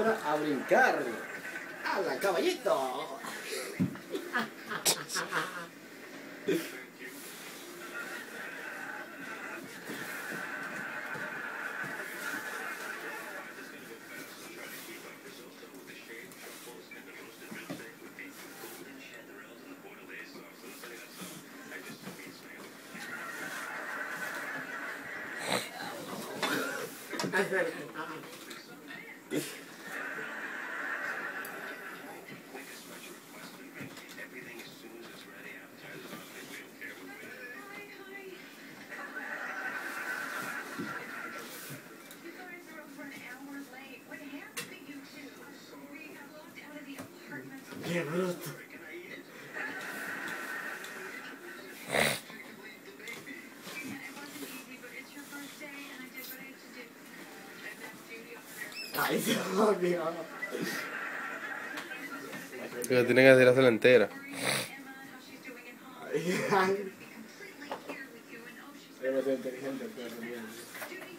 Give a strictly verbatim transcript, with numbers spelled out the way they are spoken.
ahora a brincar. ¡Hala, caballito! ¡Qué bruto! ¡Ay, Dios mío! Pero tienen que hacer la entera. Ay, ay. Debe ser inteligente, pero bien.